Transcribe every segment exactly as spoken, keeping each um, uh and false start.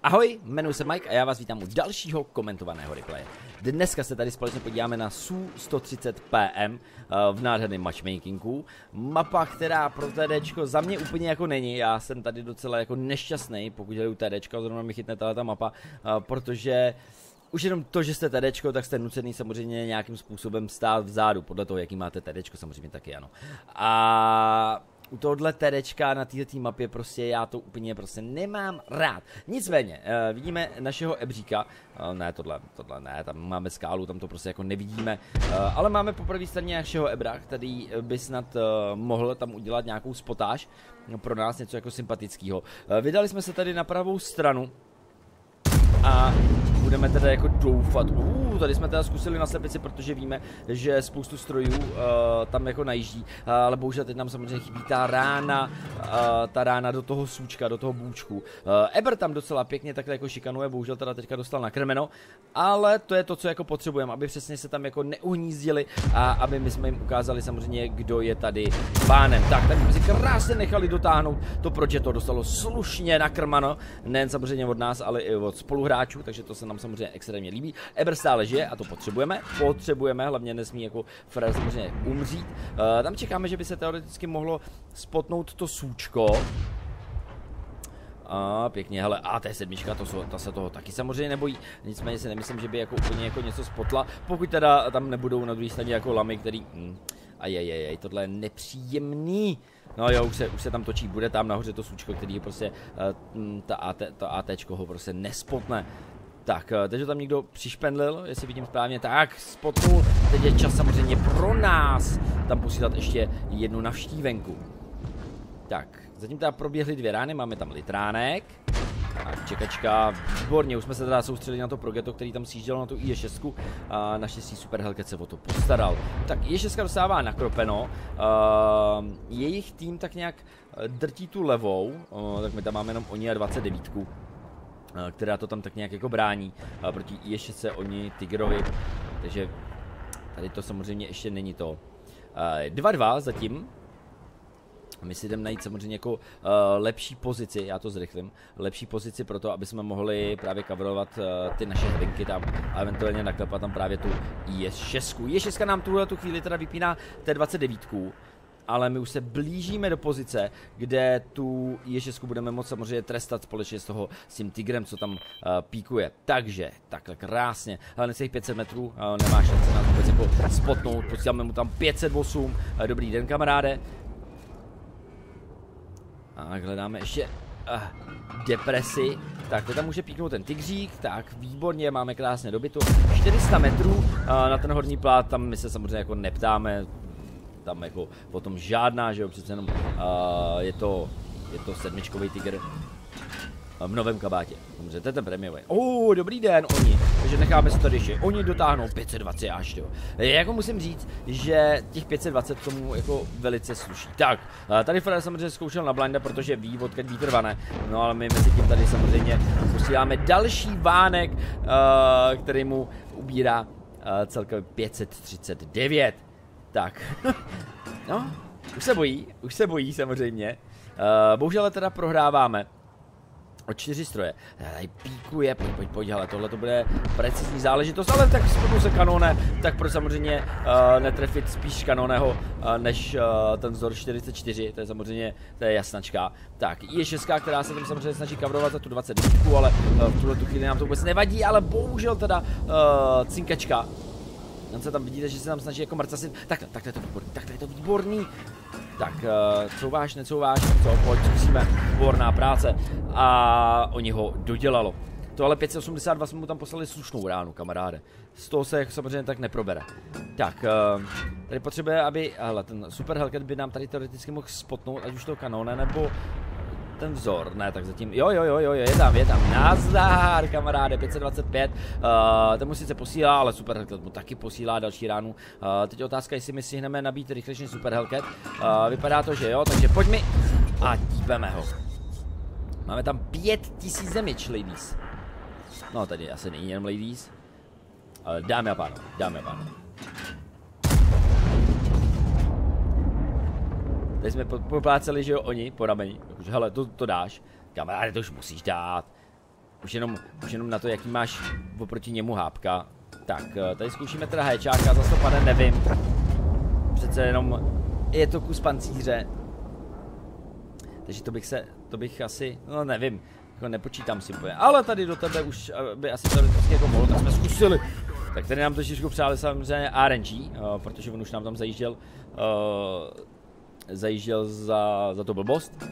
Ahoj, jmenuji se Mike a já vás vítám u dalšího komentovaného replaye. Dneska se tady společně podíváme na S U sto třicet P M v nádherném matchmakingu. Mapa, která pro TDčko za mě úplně jako není, já jsem tady docela jako nešťastný, pokud jde u TDčka, zrovna mi chytne tato mapa, protože už jenom to, že jste TDčko, tak jste nucený samozřejmě nějakým způsobem stát vzadu, podle toho, jaký máte TDčko, samozřejmě taky ano. A u tohohle TDčka na této mapě prostě já to úplně prostě nemám rád. Nicméně, uh, vidíme našeho Ebříka, uh, ne tohle, tohle ne, tam máme skálu, tam to prostě jako nevidíme, uh, ale máme po pravé straně našeho Ebra, který by snad uh, mohl tam udělat nějakou spotáž, no, pro nás něco jako sympatického. Uh, vydali jsme se tady na pravou stranu a budeme teda jako doufat, uh, tady jsme teda zkusili na slepici, protože víme, že spoustu strojů uh, tam jako najíždí, uh, ale bohužel teď nám samozřejmě chybí ta rána, uh, ta rána do toho súčka, do toho bůčku. Uh, Eber tam docela pěkně takhle jako šikanuje, bohužel teda teďka dostal nakrmeno, ale to je to, co jako potřebujeme, aby přesně se tam jako neuhnízdili a aby my jsme jim ukázali samozřejmě, kdo je tady pánem. Tak, tady jsme si krásně nechali dotáhnout to, proč je to dostalo slušně nakrmano, nejen samozřejmě od nás, ale i od spoluhráčů, takže to se nám samozřejmě extrémně líbí. Eber stále žije a to potřebujeme, potřebujeme, hlavně nesmí jako Fred samozřejmě umřít. Uh, tam čekáme, že by se teoreticky mohlo spotnout to súčko. A pěkně, hele, a T sedm, to, ta se toho taky samozřejmě nebojí, nicméně si nemyslím, že by jako úplně jako něco spotla, pokud teda tam nebudou na druhé straně jako lamy, který, hm, ajajajaj, tohle je nepříjemný. No jo, už se, už se tam točí, bude tam nahoře to súčko, který je prostě, uh, ta, AT, ta ATčko ho prostě nespotne. Tak, teď tam někdo přišpendlil, jestli vidím správně, tak spotnul, teď je čas samozřejmě pro nás tam posílat ještě jednu navštívenku. Tak, zatím teda proběhly dvě rány, máme tam litránek. Tak, čekačka, výborně, už jsme se teda soustředili na to Progetto, který tam sjížděl na tu I E šest a naštěstí Super Hellcat se o to postaral. Tak I E šest dostává nakropeno, uh, jejich tým tak nějak drtí tu levou, uh, tak my tam máme jenom oni a dvacet devět, která to tam tak nějak jako brání, uh, proti I E šest oni Tigerovi, takže tady to samozřejmě ještě není to. dva dva uh, zatím. My si jdeme najít samozřejmě jako uh, lepší pozici, já to zrychlím, lepší pozici pro to, aby jsme mohli právě coverovat uh, ty naše hvinky tam a eventuálně naklepat tam právě tu I E šest. I E šest nám tuhle tu chvíli teda vypíná T dvacet devět, ale my už se blížíme do pozice, kde tu I E šest budeme moct samozřejmě trestat společně s toho s tím Tigrem, co tam uh, píkuje. Takže, takhle krásně, ale necelých pět set metrů, uh, nemá šance nás vůbec jako spotnout, posíláme mu tam pět set osm, uh, dobrý den kamaráde. A hledáme ještě uh, depresi. Tak, teď tam může píknout ten tygřík. Tak, výborně, máme krásně dobytu. čtyři sta metrů uh, na ten horní plát, tam my se samozřejmě jako neptáme. Tam jako potom žádná, že jo, přece jenom uh, je to, je to sedmičkový tygr v novém kabátě. Dobře, to je ten prémiový. Oh, dobrý den, oni. Takže necháme se tady ještě. Oni dotáhnou pět set dvacet až, jo. Jako musím říct, že těch pět set dvacet tomu jako velice sluší. Tak, tady Fred samozřejmě zkoušel na blinda, protože ví, odkud vítr vane. No ale my mezi tím tady samozřejmě posíláme další vánek, uh, který mu ubírá uh, celkově pět set třicet devět. Tak, no, už se bojí, už se bojí samozřejmě. Uh, bohužel teda prohráváme o čtyři stroje. Tady píkuje, pojď, pojď, pojď, hele, tohle to bude precizní záležitost, ale tak spotnu se kanone, tak proč samozřejmě uh, netrefit spíš kanoného, uh, než uh, ten vzor čtyřicet čtyři, to je samozřejmě, to je jasnačka. Tak, I E šest, která se tam samozřejmě snaží coverovat za tu dvacet devět, ale uh, v tuhle tu chvíli nám to vůbec nevadí, ale bohužel teda uh, cinkačka. Tam se tam vidíte, že se tam snaží jako mrcasit. Takhle, takhle je to výborný, takhle je to výborný. Tak, uh, couváš, necouváš, co, pojď, zkusíme, výborná práce. A oni ho dodělalo. To ale pět set osmdesát dva jsme mu tam poslali slušnou ránu, kamaráde. Z toho se samozřejmě tak neprobere. Tak, uh, tady potřebuje, aby, hele, ten Super Hellcat by nám tady teoreticky mohl spotnout, ať už to kanone, nebo ten vzor, ne, tak zatím, jo, jo, jo, jo, je tam, je tam, nazdar, kamaráde, pět set dvacet pět, uh, ten mu sice posílá, ale Super Hellcat mu taky posílá další ránu, uh, teď otázka, jestli my si hneme nabít rychlejší Super Hellcat, uh, vypadá to, že jo, takže pojďme a dípeme ho. Máme tam pět tisíc damage, ladies. No, tady asi není jenom ladies, ale dámy a pánové, dámy a pánové. Tady jsme popláceli, že jo, oni po rameni, jakože hele, to, to dáš, kamaráde, to už musíš dát. Už jenom, už jenom na to, jaký máš oproti němu hápka. Tak, tady zkoušíme teda héčáka, za to pane, nevím. Přece jenom je to kus pancíře. Takže to bych se, to bych asi, no nevím, jako nepočítám si úplně. Ale tady do tebe už by asi to prostě jako mohlo, tak jsme zkusili. Tak tady nám to Žižku přáli samozřejmě R N G, uh, protože on už nám tam zajížděl, uh, zajížděl za, za to blbost.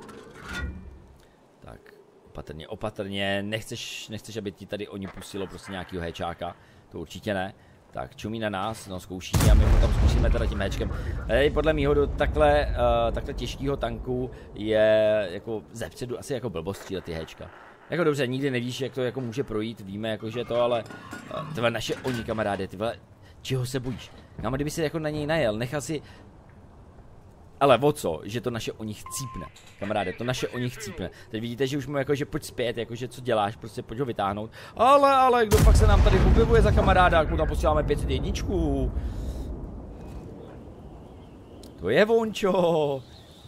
Tak, opatrně, opatrně, nechceš, nechceš, aby ti tady oni pustilo prostě nějakýho héčáka, to určitě ne. Tak, čumí na nás, no zkoušíme a my mu tam zkusíme teda tím héčkem. Tady podle mýho do takhle, uh, takhle těžkého tanku je jako zepředu asi jako blbost střílet ty héčka. Jako dobře, nikdy nevíš, jak to jako může projít, víme jako, že to, ale uh, tyhle naše oni kamarády, tyhle, čeho se bojíš? Kámo, kdyby si jako na něj najel, nechal si... Ale o co? Že to naše o nich chcípne. Kamaráde, to naše o nich chcípne. Teď vidíte, že už mu jako, že pojď zpět, jakože co děláš, prostě pojď ho vytáhnout. Ale, ale, kdo pak se nám tady objevuje za kamaráda, jak mu tam posíláme pět set jedna. To je vončo.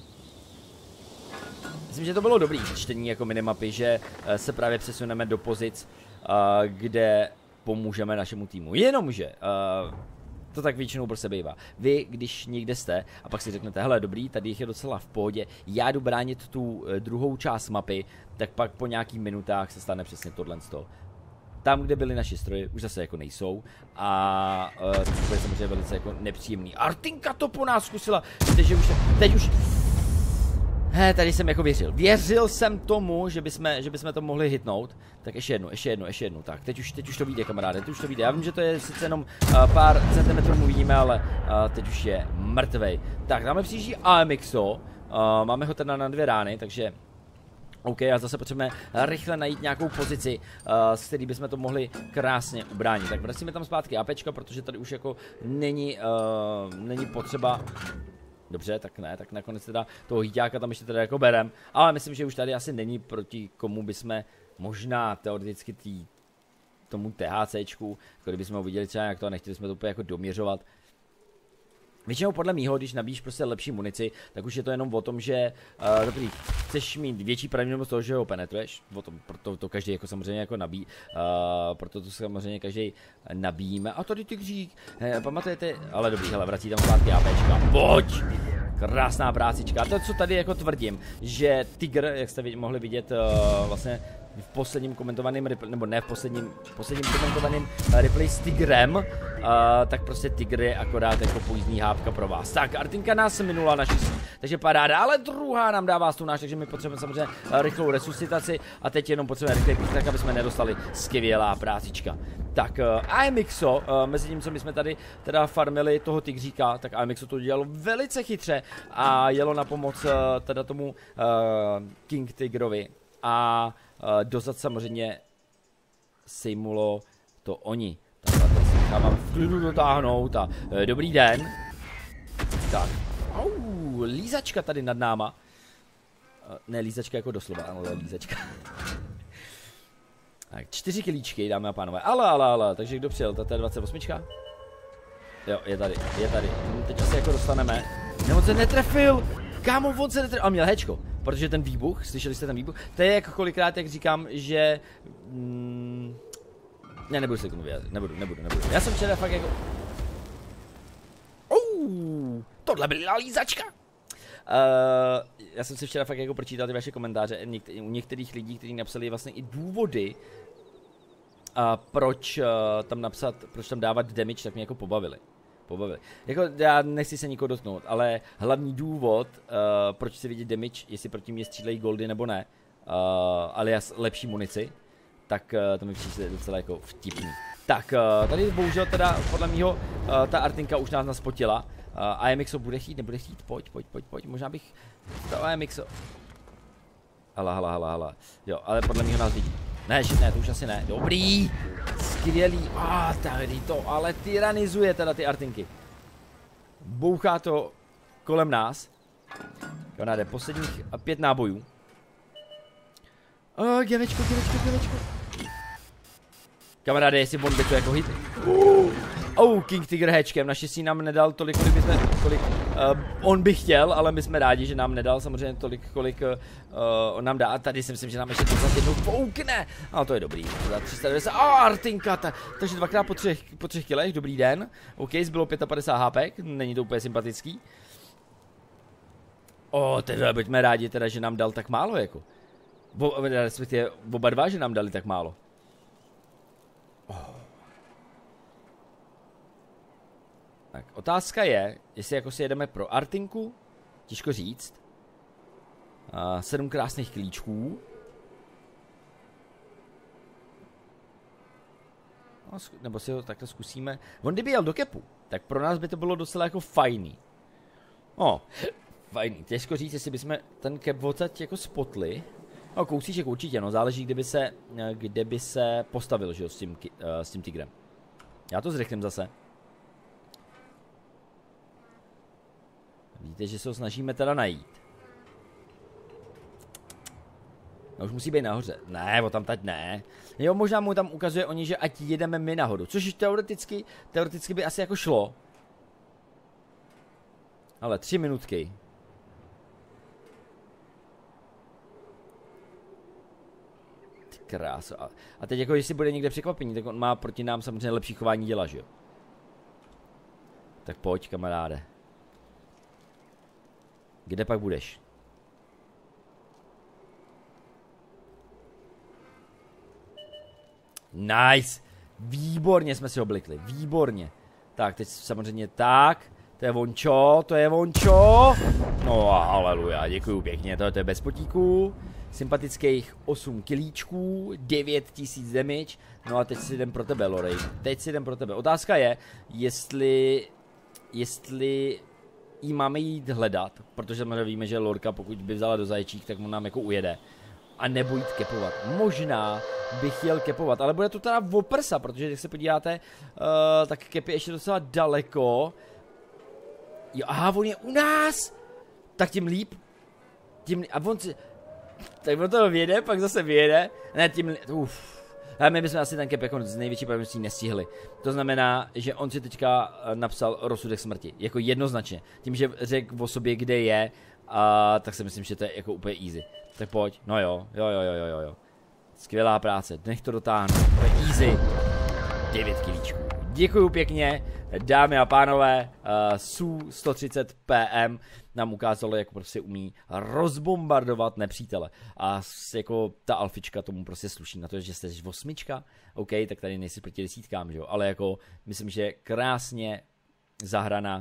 Myslím, že to bylo dobrý čtení jako minimapy, že se právě přesuneme do pozic, kde pomůžeme našemu týmu. Jenomže... To tak většinou prostě bývá. Vy, když někde jste a pak si řeknete, hele dobrý, tady jich je docela v pohodě, já jdu bránit tu e, druhou část mapy, tak pak po nějakých minutách se stane přesně tohle z toho. Tam, kde byly naši stroje, už zase jako nejsou a e, to je samozřejmě velice jako nepříjemný. Artinka to po nás zkusila, víte, že už teď už... He, tady jsem jako věřil. Věřil jsem tomu, že bychom, že bychom to mohli hitnout. Tak ještě jednu, ještě jednu, ještě jednu. Tak, teď už, teď už to vyjde, kamaráde, teď už to vyjde. Já vím, že to je sice jenom uh, pár centimetrů mu vidíme, ale uh, teď už je mrtvej. Tak, dáme přijíždí A M X O. Uh, máme ho teda na dvě rány, takže... OK, a zase potřebujeme rychle najít nějakou pozici, uh, s který bychom to mohli krásně ubránit. Tak vracíme tam zpátky APčka, protože tady už jako není, uh, není potřeba... Dobře, tak ne, tak nakonec teda toho hýťáka tam ještě teda jako berem, ale myslím, že už tady asi není proti komu bychom možná teoreticky tý, tomu THCčku, jako kdybychom ho viděli třeba jak to a nechtěli jsme to úplně jako doměřovat. Většinou podle mýho, když nabíjíš prostě lepší munici, tak už je to jenom o tom, že uh, dobrý, chceš mít větší pravděpodobnost toho, že ho penetruješ, o tom, proto to každý jako samozřejmě jako nabíjí, uh, proto to samozřejmě každý nabíjíme. A tady tygřík, he, pamatujete, ale dobrý, hele, vrací tam zpátky APčka, pojď! Krásná prácička. A to, co tady jako tvrdím, že tygr, jak jste mohli vidět uh, vlastně v posledním komentovaném replay, nebo ne v posledním, posledním komentovaném replay s Tigrem, uh, tak prostě Tigr je akorát jako pojízdný hápka pro vás. Tak, Artinka nás minula naštěstí, takže paráda, ale druhá nám dává tu náš, takže my potřebujeme samozřejmě rychlou resuscitaci a teď jenom potřebujeme rychlý pík, tak aby jsme nedostali skvělá prácička. Tak, uh, A M X O, uh, mezi tím, co my jsme tady teda farmili toho Tigříka, tak A M X O to dělalo velice chytře a jelo na pomoc uh, teda tomu uh, King Tigrovi a uh, dozad samozřejmě sejmulo to oni. Takhle to si nechávám v klidu dotáhnout a uh, dobrý den. Tak, au, lízačka tady nad náma. Uh, ne, lízačka jako doslova, ale lízačka. Tak, čtyři kilíčky, dámy a pánové, ale, ale, ale, takže kdo přijel, to je dvacet osm? Jo, je tady, je tady, teď asi jako dostaneme, ne, on se netrefil, kámo, on se netrefil, a měl hečko, protože ten výbuch, slyšeli jste ten výbuch, to je jako kolikrát, jak říkám, že, mm, ne, nebudu se k tomu vyjádřit, nebudu, nebudu, nebudu, já jsem včera fakt jako, uh, tohle byla lízačka. Uh, já jsem si včera fakt jako pročítal ty vaše komentáře některý, u některých lidí, kteří napsali vlastně i důvody, uh, proč uh, tam napsat, proč tam dávat damage, tak mě jako pobavili. pobavili. Jako já nechci se nikoho dotknout, ale hlavní důvod, uh, proč si vidět damage, jestli proti mě střílejí goldy nebo ne, uh, alias lepší munici, tak uh, to mi přijde docela jako vtipný. Tak, uh, tady bohužel teda podle mýho uh, ta Artinka už nás naspotila. Uh, A M X O bude chtít, nebude chtít, pojď, pojď, pojď, pojď, možná bych to A M X O. Hala, hala, hala, hala, jo, ale podle mýho nás vidí. Ne, ne, to už asi ne, dobrý, skvělý, a ah, tady to, ale tyranizuje teda ty Artinky. Bouchá to kolem nás. Kamaráde, posledních pět nábojů. Oh, gevečko, gevečko, gevečko. Kamaráde, jestli on by to jako hit. Uh, Oh, King Tiger hatchkem, naštěstí nám nedal tolik, kolik bychom, kolik uh, on by chtěl, ale my jsme rádi, že nám nedal samozřejmě tolik, kolik uh, on nám dá. A tady si myslím, že nám ještě za jednou foukne. Ale to je dobrý, za tři sta devadesát, a oh, Artinka, ta, takže dvakrát po třech, po třech kilech, dobrý den. OK, zbylo padesát pět hápek, není to úplně sympatický. O, oh, teda buďme rádi, teda, že nám dal tak málo, jako. Bo, respektive oba dva, že nám dali tak málo. Oh. Tak, otázka je, jestli jako si jedeme pro Artinku, těžko říct. Uh, sedm krásných klíčků. No, nebo si ho takhle zkusíme. On kdyby jel do kepu, tak pro nás by to bylo docela jako fajný. No, fajný. Těžko říct, jestli bychom ten kep odsaď jako spotli. No, kousíček určitě, no, záleží, kde by se, kde by se postavil, že jo, s tím, uh, s tím tigrem. Já to zrychlím zase. Víte, že se ho snažíme teda najít. No už musí být nahoře. Ne, o tam teď ne. Jo, možná mu tam ukazuje oni, že ať jedeme my nahoru. Což teoreticky, teoreticky by asi jako šlo. Ale tři minutky. Ty kráso. A, a teď jako jestli bude někde překvapení, tak on má proti nám samozřejmě lepší chování děla, že jo? Tak pojď, kamaráde. Kde pak budeš? Nice! Výborně jsme si oblikli, výborně. Tak, teď samozřejmě tak. To je vončo, to je vončo. No a haleluja, děkuju pěkně, to, to je bez potíků. Sympatických osm kilíčků, devět tisíc damage. No a teď si jdem pro tebe, Lorej. Teď si jdem pro tebe. Otázka je, jestli... Jestli... jí máme jít hledat, protože my víme, že Lorka, pokud by vzala do zaječík, tak on nám jako ujede. A nebo jít kepovat. Možná bych chtěl kepovat, ale bude to teda voprsa, protože když se podíváte, uh, tak kep je ještě docela daleko. Jo, aha, on je u nás! Tak tím líp. Tím líp. A on si... Tak on to vyjede, pak zase vyjede. Ne, tím líp. Uf. A my bychom asi ten kep jako z největší pravděpodobností nestihli. To znamená, že on si teďka napsal rozsudek smrti. Jako jednoznačně. Tím, že řekl o sobě, kde je, a tak si myslím, že to je jako úplně easy. Tak pojď. No jo, jo, jo, jo, jo, jo. Skvělá práce. Nech to dotáhnu. To je easy. devět kilíčků. Děkuju pěkně, dámy a pánové. Uh, S U sto třicet P M nám ukázalo, jak prostě umí rozbombardovat nepřítele. A jako ta alfička tomu prostě sluší na to, že jste osmička. OK, tak tady nejsi proti desítkám, že jo. Ale jako myslím, že krásně zahraná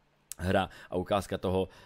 hra a ukázka toho uh,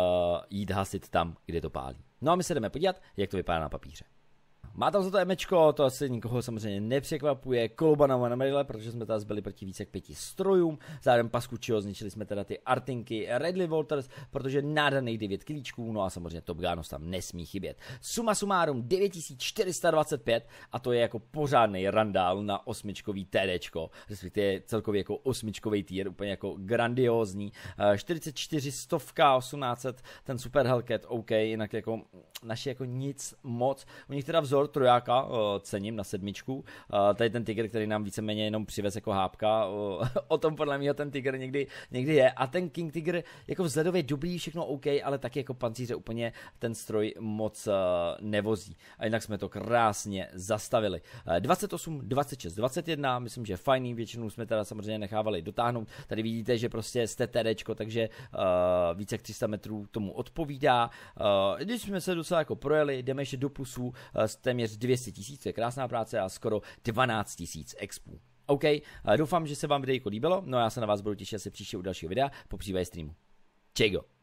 jít hasit tam, kde to pálí. No a my se jdeme podívat, jak to vypadá na papíře. Má tam za to emečko, to asi nikoho samozřejmě nepřekvapuje, Kolobana na medaile, protože jsme tady byli proti více jak pěti strojům, zároveň Paskučiho, zničili jsme teda ty Artinky, Redley Walters, protože nádherných devět kilíčků, no a samozřejmě Top Gunos tam nesmí chybět. Suma sumárum devět tisíc čtyři sta dvacet pět a to je jako pořádný randál na osmičkový TDčko, respektive celkově jako osmičkový tier, úplně jako grandiózní, čtyřicet čtyři stovka, osmnáct set, ten Super Hellcat, OK, jinak jako naše jako nic moc, u nich teda vzor trojáka, o, cením na sedmičku, o, tady ten Tiger, který nám víceméně jenom přivez jako hápka, o, o tom podle mě ten Tiger někdy, někdy je a ten King Tiger jako vzhledově dobrý, všechno OK, ale taky jako pancíře úplně ten stroj moc uh, nevozí a jinak jsme to krásně zastavili. Uh, dvacet osm, dvacet šest, dvacet jedna, myslím, že fajný, většinou jsme teda samozřejmě nechávali dotáhnout, tady vidíte, že prostě jste TDčko, takže uh, více jak tři sta metrů tomu odpovídá, uh, když jsme se docela jako projeli, jdeme ještě do plusů, uh, téměř dvě stě tisíc, to je krásná práce a skoro dvanáct tisíc expů. OK, doufám, že se vám videjko líbilo, no a já se na vás budu těšit asi příště u dalšího videa, po případě streamu. Čego.